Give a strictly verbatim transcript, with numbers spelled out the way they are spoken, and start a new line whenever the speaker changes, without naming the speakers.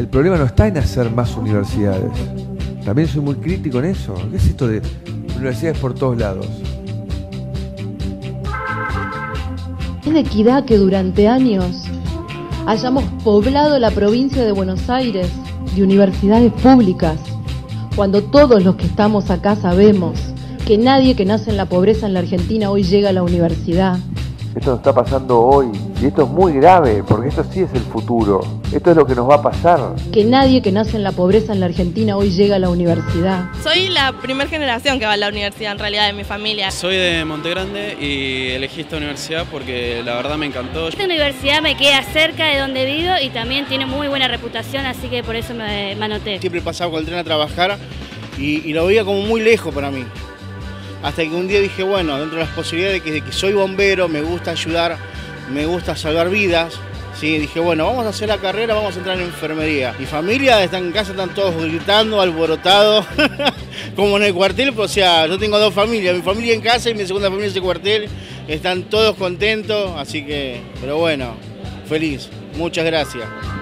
el problema no está en hacer más universidades. También soy muy crítico en eso. ¿Qué es esto de universidades por todos lados?
Es de equidad que durante años hayamos poblado la provincia de Buenos Aires de universidades públicas, cuando todos los que estamos acá sabemos que nadie que nace en la pobreza en la Argentina hoy llega a la universidad.
Esto nos está pasando hoy y esto es muy grave porque esto sí es el futuro. Esto es lo que nos va a pasar.
Que nadie que nace en la pobreza en la Argentina hoy llega a la universidad.
Soy la primera generación que va a la universidad en realidad de mi familia.
Soy de Monte Grande y elegí esta universidad porque la verdad me encantó.
Esta universidad me queda cerca de donde vivo y también tiene muy buena reputación, así que por eso me, me anoté.
Siempre pasaba con el tren a trabajar y, y lo veía como muy lejos para mí. Hasta que un día dije, bueno, dentro de las posibilidades de que, de que soy bombero, me gusta ayudar, me gusta salvar vidas, ¿sí? Dije, bueno, vamos a hacer la carrera, vamos a entrar en enfermería. Mi familia está en casa, están todos gritando, alborotados, como en el cuartel, o sea, yo tengo dos familias, mi familia en casa y mi segunda familia en ese cuartel, están todos contentos, así que, pero bueno, feliz, muchas gracias.